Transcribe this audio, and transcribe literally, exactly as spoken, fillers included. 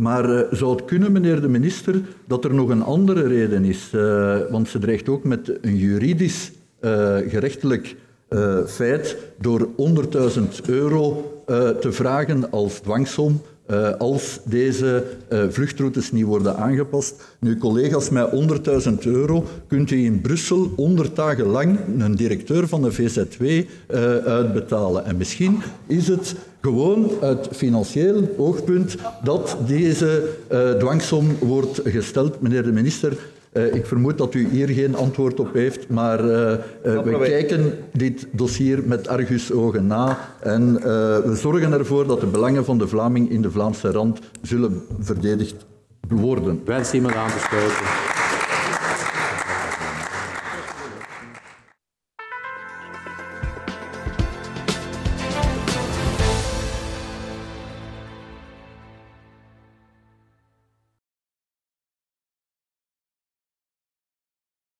Maar uh, zou het kunnen, meneer de minister, dat er nog een andere reden is? Uh, want ze dreigt ook met een juridisch uh, gerechtelijk uh, feit door honderdduizend euro uh, te vragen als dwangsom uh, als deze uh, vluchtroutes niet worden aangepast. Nu, collega's, met honderdduizend euro kunt u in Brussel honderd dagen lang een directeur van de V Z W uh, uitbetalen. En misschien is het gewoon uit financieel oogpunt dat deze uh, dwangsom wordt gesteld. Meneer de minister, uh, ik vermoed dat u hier geen antwoord op heeft, maar uh, uh, we kijken dit dossier met argusogen na en uh, we zorgen ervoor dat de belangen van de Vlaming in de Vlaamse rand zullen verdedigd worden. Wens iemand aan te sluiten.